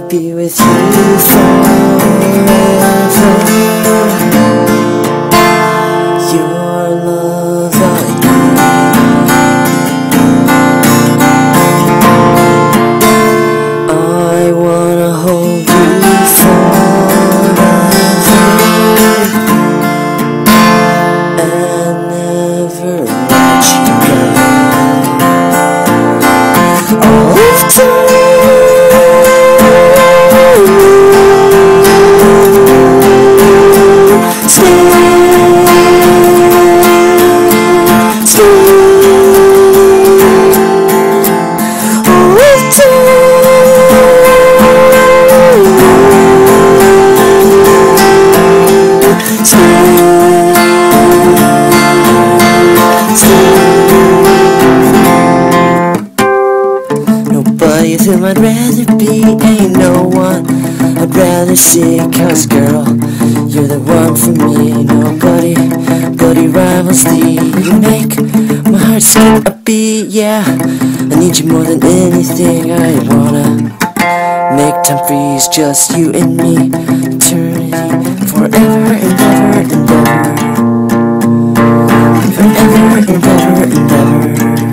be with you forever. Your love I need. I wanna hold you forever and never let you go. All of time. Nobody whom I'd rather be, ain't no one I'd rather see. Cause girl, you're the one for me. Nobody rivals thee. You make my heart skip a beat, yeah. I need you more than anything. I wanna make time freeze, just you and me. Eternity, forever and ever and ever. Forever and ever and ever.